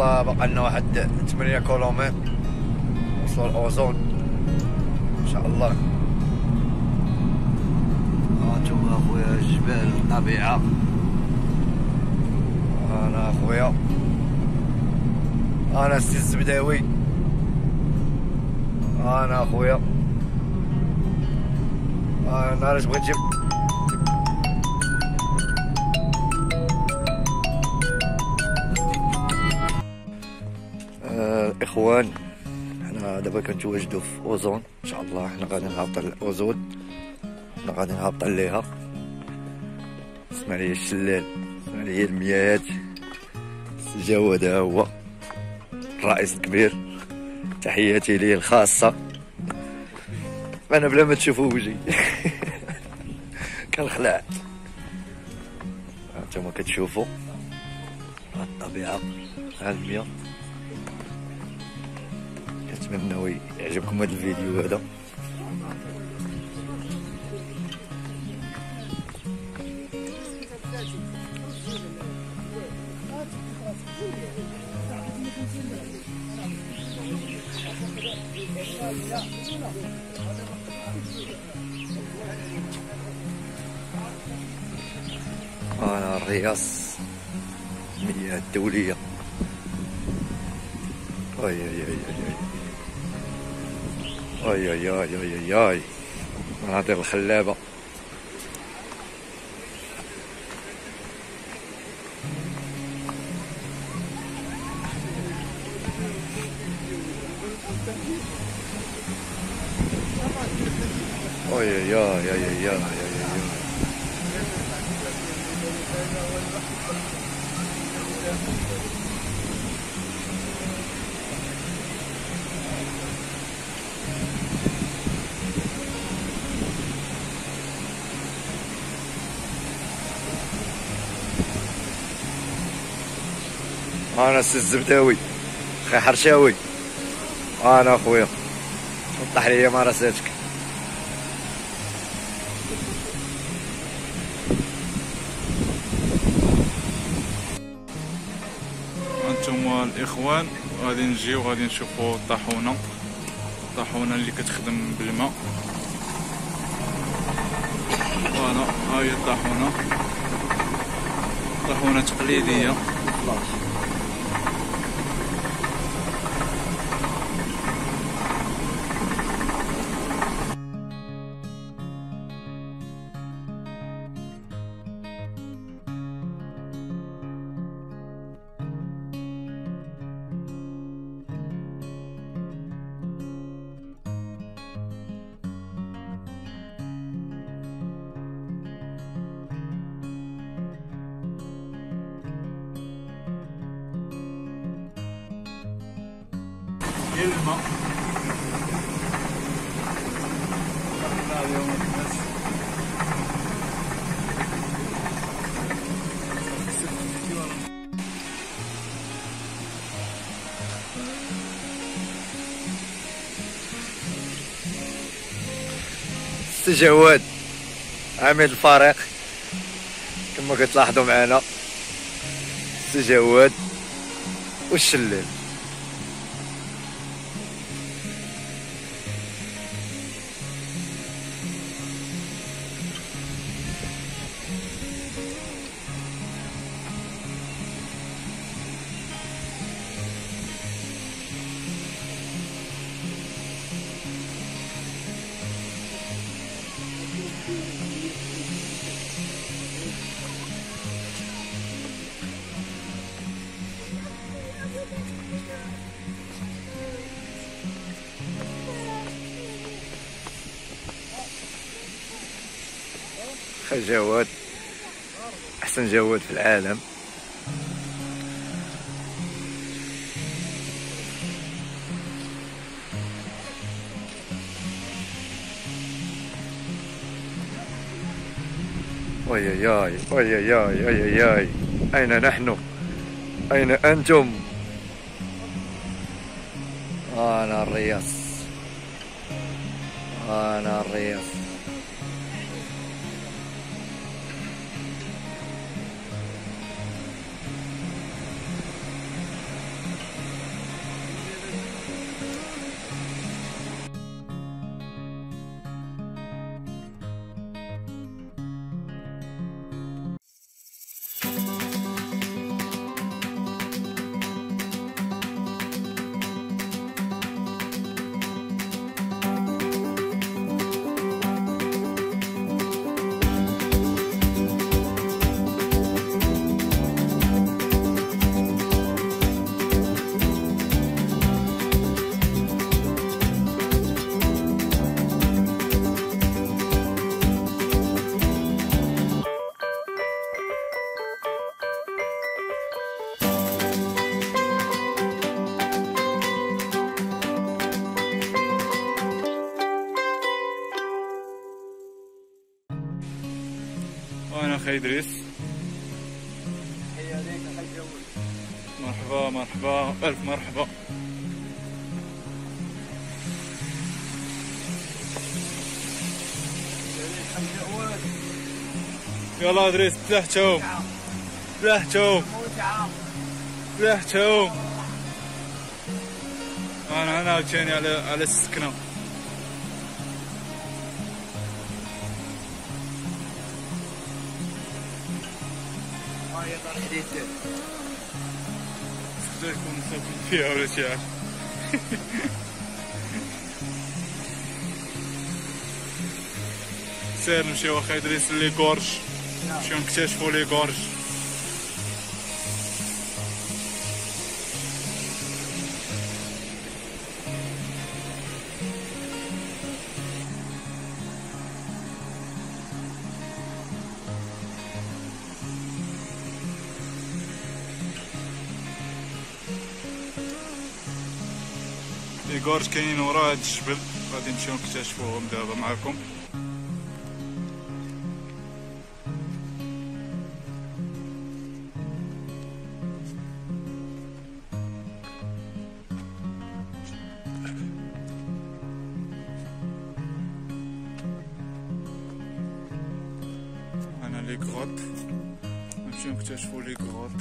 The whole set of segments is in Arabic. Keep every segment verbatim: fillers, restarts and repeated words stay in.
الله بقى لنا واحد ثمانية كيلومتر نوصلوا الأوزون إن شاء الله. هانتوما أخويا الجبال الطبيعة. أنا أخويا أنا السي الزبداوي. أنا أخويا أنا راه بغيت نجيب الاخوان. حنا دابا كنتواجدوا في اوزون ان شاء الله. حنا غادي نهبطوا للاوزون، حنا غادي نهبطوا ليها. اسمع لي الشلال، اسمع لي المياهات. السي جواد ها هو الرئيس الكبير، تحياتي ليه الخاصه. انا بلا ما تشوفوا وجهي كنخلع. هانتوما كتشوفوا الطبيعه ها المياه. كنتمنى يعجبكم هذا الفيديو هذا. أنا الرياض المياه الدولية. اي اي اي اي اي اي اي اي اي مناطق الخلابة. اي اي اي اي اي انا السي الزبداوي خي حرشاوي. انا اخويا وضح لي مراساتك. هانتوما الاخوان غادي نجيو غادي نشوفوا الطاحونه، الطاحونه اللي كتخدم بالماء. فوالا ها هي الطاحونه، طاحونه تقليديه. الماء السي جواد عميد الفريق كما كتلاحظوا معنا. السي جواد والشلال. خي جواد احسن جواد في العالم. اي اي اي اي اي اي اي اي اين نحن؟ اين انتم؟ انا الرياض، انا الرياض. وانا خي ادريس. مرحبا مرحبا الف مرحبا. يلا ادريس بلحتهم بلحتهم بلحتهم. انا انا جاني على على السكنه. هاي طرح حديث تقدر يكون مسافر فيها ولا شي عارف. سير نمشيو اخي ادريس لي غورج، نمشيو نكتشفوا لي غورج. لي غورج كاينين ورا هاد الجبل، غادي نمشيو نكتشفوهم دابا معاكم. انا لي غروت نمشيو نكتشفو لي غروت.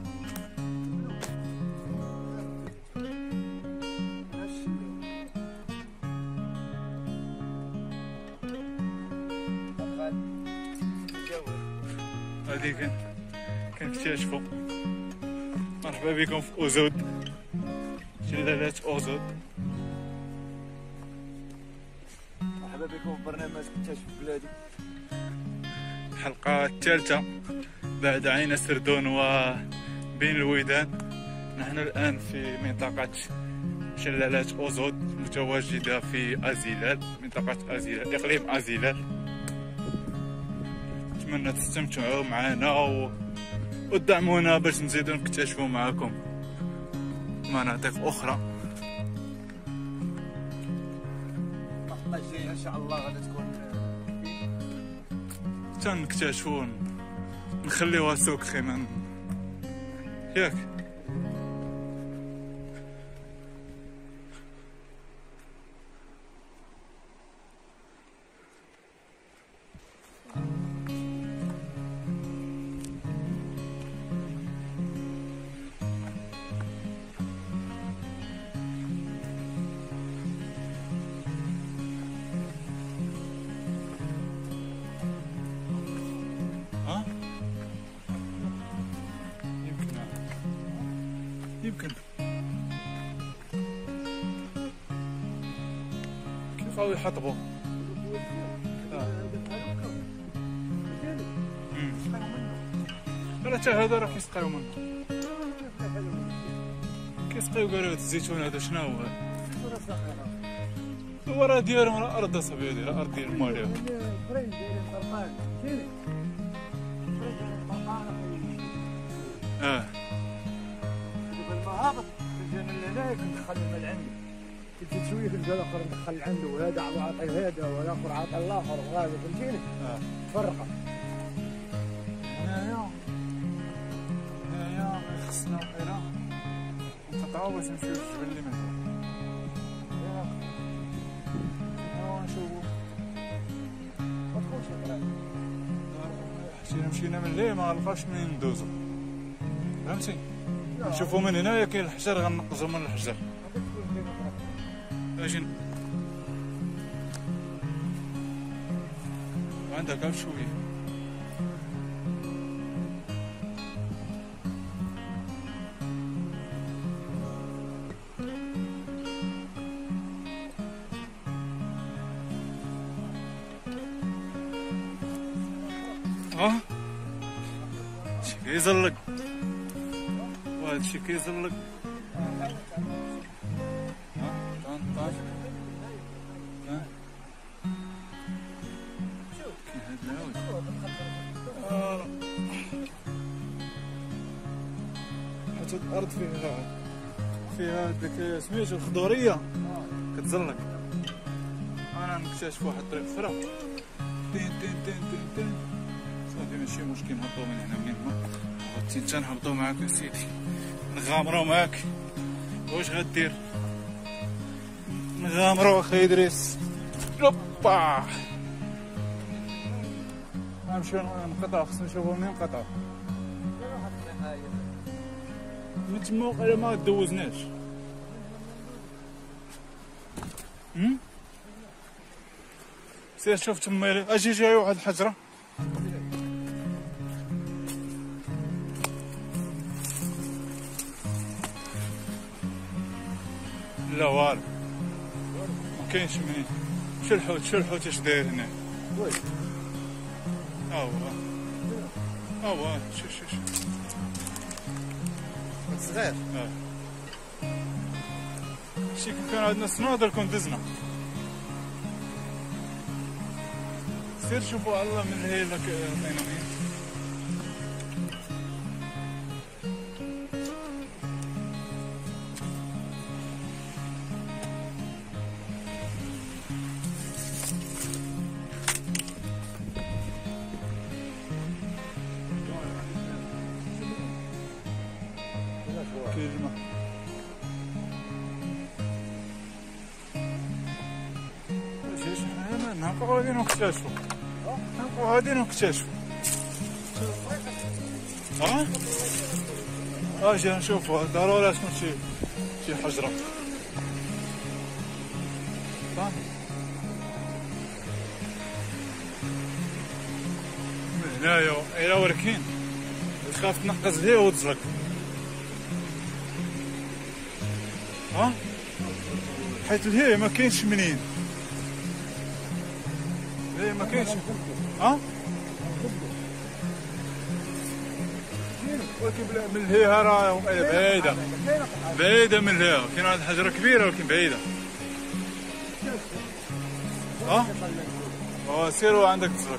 هادي كن كنكتشفو. مرحبا بكم في اوزود، شلالات اوزود. مرحبا بكم في برنامج اكتشف بلادي، الحلقة الثالثة بعد عين سردون وبين الويدان. نحن الآن في منطقة شلالات أوزود متواجدة في أزيلال، منطقة أزيلال، إقليم أزيلال. نتمنى تستمتعوا معنا و... وتدعمونا باش نزيدو نكتشفوا معكم مناطق أخرى. الحلقة الجاية إن شاء الله غادي تكون تنكتشفوا، نخليوها سوق خيمان ياك. ها يمكن يمكن كيف غادي يحطبوا؟ لا حتى هذا راه كيسقيو منه، كيسقيو قالوا هاد الزيتون هذا شنو هو؟ هو راه ديالهم راه ارض اصاحبي، ديال الارض ديال مواليهم. اه المهابط جينا لهناك ندخل المال عندي، كنت شويه كنلقى الاخر ندخل عنده، وهذا عاطي هذا والاخر عاطي الاخر وهذا، فهمتيني؟ اه تفرقه. هنايا هنايا خصنا وحيرة نقطعو باش نمشيو للجبل اللي من هنا. ها نشوفو ما تكونش هكا، حسينا مشينا من ليه ما لقاش منين ندوزو، فهمتي؟ نشوفو من هنايا كاين الحجر غنقزو من الحجر. اجي عندك غير شويه. ها شي كيزلق وهادشي كيزلق. ها طان طان ها كاين هاد العود. آه. حتى الارض فيها فيها ديك سميتو الخضوريه كتزلق. انا نكتشف واحد الطريق اخرى. تين تين تين تين تين صافي ماشي مشكل نهبطو من هنا منين ما بغيتي انت نهبطو معاك اسيدي نغامرو معاك. واش غدير؟ نغامرو اخي ادريس. اوبا غنمشيو نقطعو، خصنا نشوفو منين نقطعو. من تما وقيلا ما دوزناش. هم سير شوف تما اجي جاي واحد الحجره. لا والو مكاينش منين. شو الحوت شو الحوت اش داير هنا؟ وي ها هو ها هو شوف شوف شوف صغير. اه شي كون كان عندنا سنودر كون دزنا. سير شوفوا الله من هي لك عطينا مين. كلمة ايش حنا نبقاو غادي نكتشفوا نبقاو غادي نكتشفوا. ها اجي نشوفوا ضروري تكون شي شي حجرة. صافي من هنايا الى وركين تخاف تنقز ليه وتزلق. ها حيت الهي ما كاينش منين. الهي ما كاينش. ها ولكن من الهي راه بعيده بعيده من الهي. كاين واحد الحجره كبيره ولكن بعيده. ها اه سيروا عندك تزرق.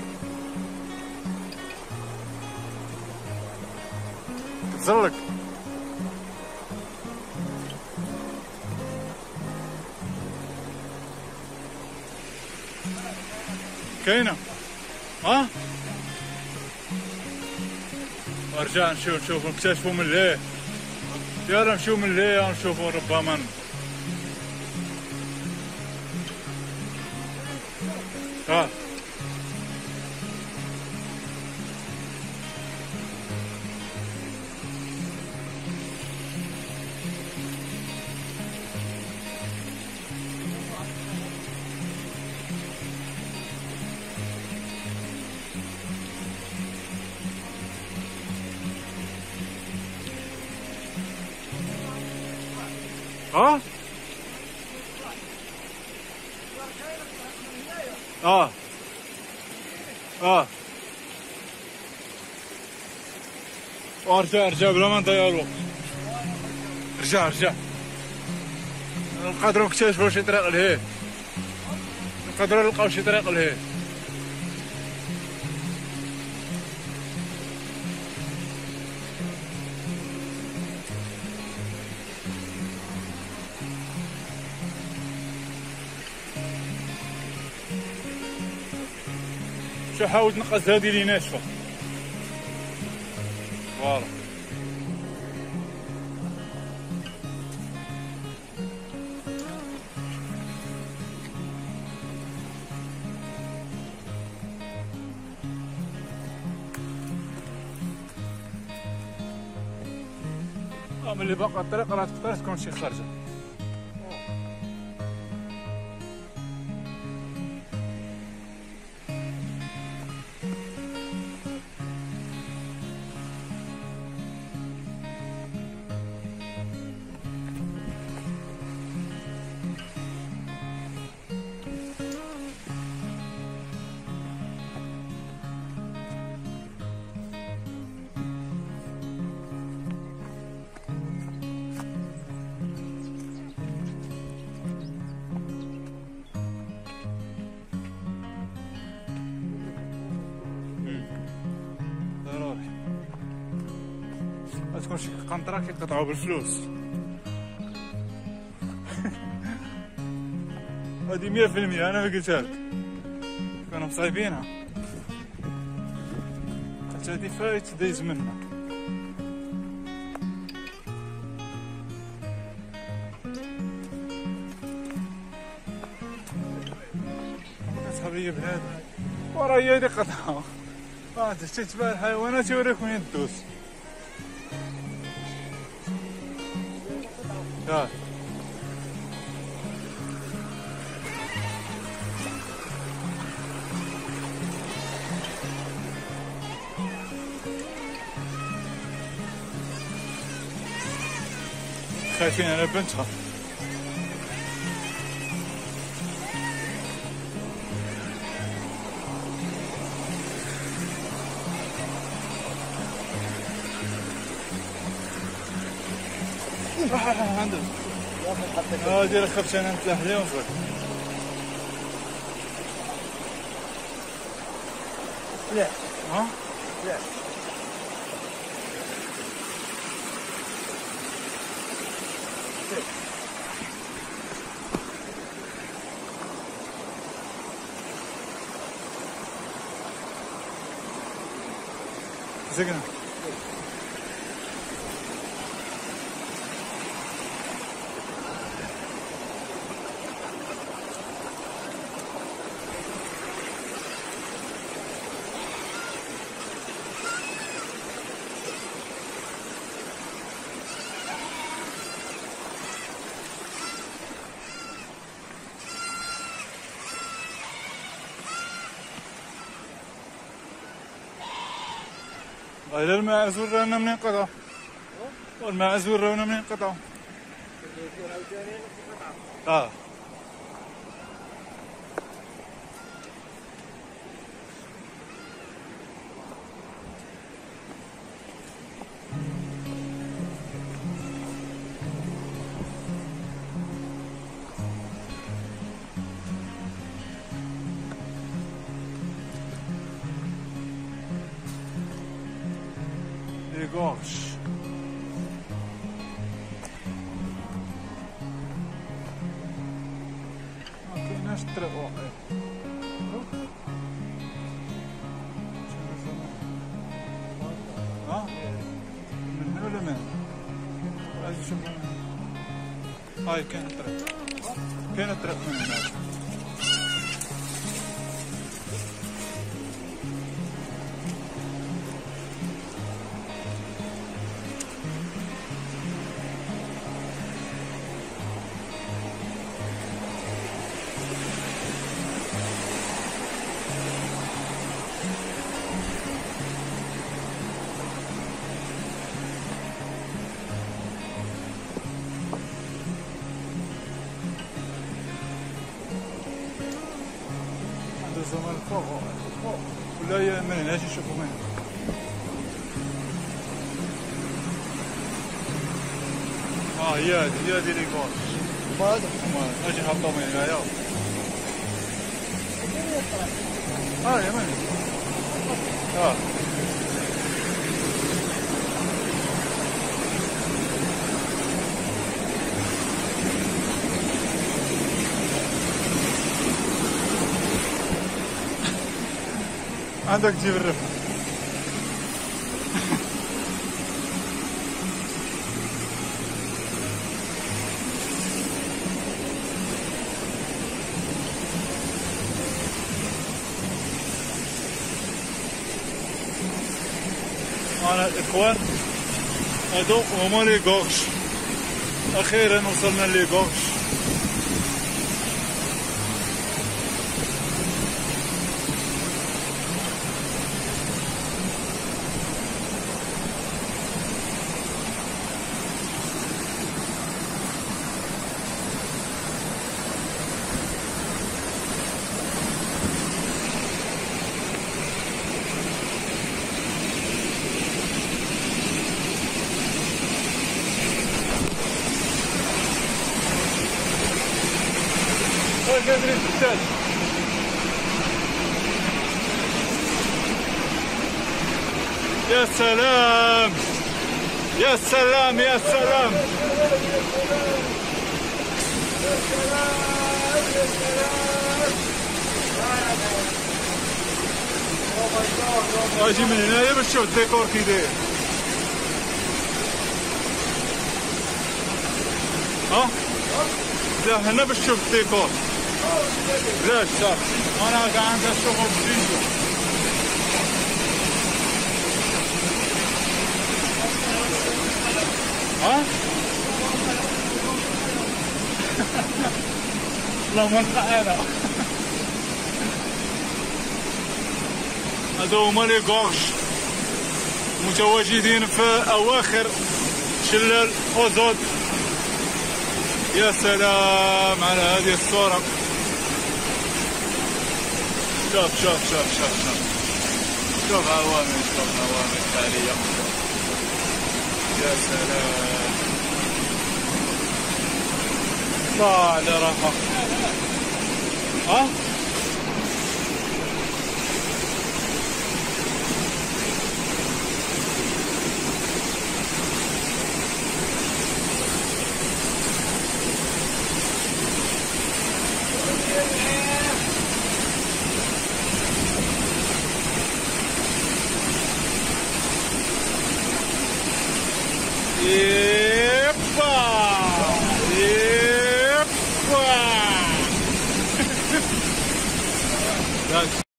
تزرق كاينه. ها ارجع نشوف نشوف نكتشفوا من ليه. يلا نمشيو من ليه ونشوفوا ربما. ها ها اه اه ارجع ارجع بلا ما نضيع الوقت. رجع رجع نقدروا نكتشفوا شي طريق لهيه. نقدروا نلقاو شي طريق لهيه. شو حاول تنقص هذه اللي ناشفه. فوالا اه ملي باقا الطريق راه تقدر تكون شي خارجه. تكون شي قنطرة كيقطعو بالفلوس. هادي مية في المية أنا ما قلتها لك. كانوا مصايبينها. هادي فايت دايز منا. كتحبي بنادم ورا هي اللي قطعة. اه تتبع الحيوانات يوريك وين دوز. اه خايفين على بنتها. عندهم اه دير خبشة انا نتلاح اليوم فوق. لا ها لا زقنا غير المعزول رانا منين قطعوا؟ والمعزول رانا منين قطعوا؟ اه les gorges. ما كايناش الطريق واقع. ها؟ من هنا ولا من هنا؟ عايز نشوف من هنا. هاي كاين الطريق. كاين الطريق من هنا. زمان فوق فوق ولا من هنا اجي نشوفو من هنا. اه هي هادي هي هادي لي كورش. ما هذا هما اجي نهبطو من هنايا. اه يا من اه عندك تجيب الرفة. أنا الإخوان هادو هما لي غورش. أخيرا وصلنا لي غورش. قادرين التاج. يا سلام يا سلام يا سلام يا سلام. اجي من هنايا باش تشوف الديكور كي داير. ها لا هنا باش تشوف الديكور. بلاش صافي انا كاع عندي الشغل بجيجو. ها لا ما نلقى انا. هادو هما لي غورج متواجدين في اواخر شلال اوزود. يا سلام على هذه الصورة. شوف شوف شوف شوف شوف شوف عوامل شوف عوامل خالية. يا سلام الله على راحة. ها يبا يبا